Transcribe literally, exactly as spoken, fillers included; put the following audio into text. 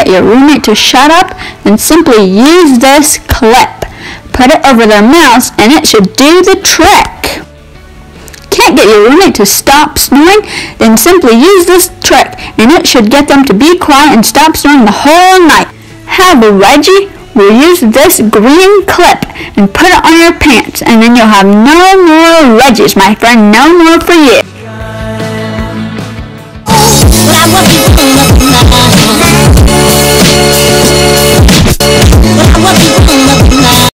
get your roommate to shut up, then simply use this clip. Put it over their mouths and it should do the trick. Can't get your roommate to stop snoring? Then simply use this trick and it should get them to be quiet and stop snoring the whole night. Have Reggie will use this green clip and put it on your pants, and then you'll have no more Reggies, my friend, no more for you. What I want you to